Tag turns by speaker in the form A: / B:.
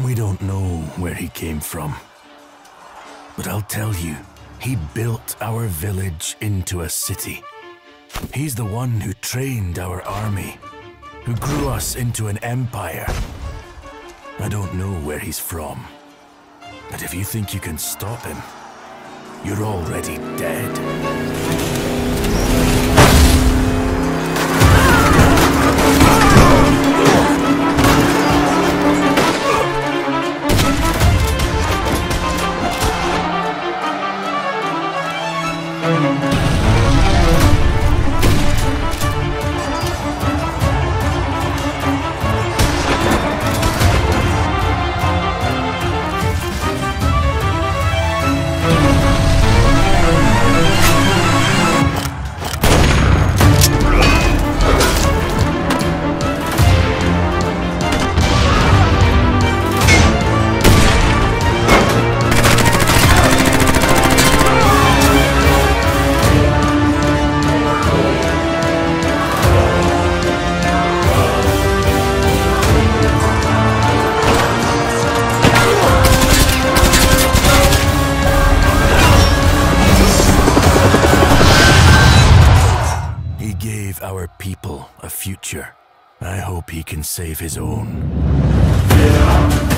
A: We don't know where he came from. But I'll tell you, he built our village into a city. He's the one who trained our army, who grew us into an empire. I don't know where he's from, but if you think you can stop him, you're already dead. Our people a future. I hope he can save his own.